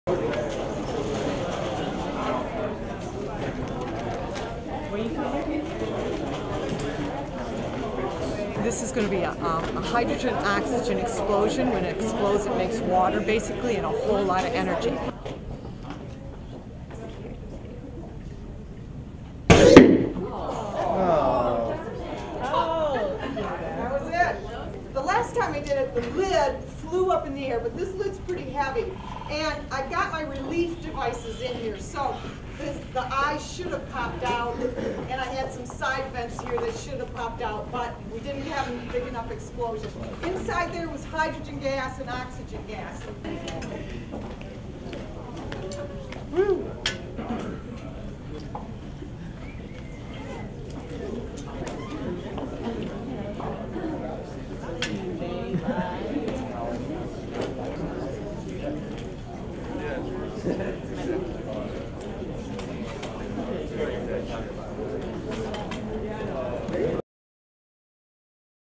This is going to be a hydrogen-oxygen explosion. When it explodes, it makes water, basically, and a whole lot of energy. That was it. The last time I did it, the lid flew up in the air, but this lid's pretty heavy. And I got my relief devices in here, so the eyes should have popped out, and I had some side vents here that should have popped out, but we didn't have a big enough explosion. Inside there was hydrogen gas and oxygen gas. Woo!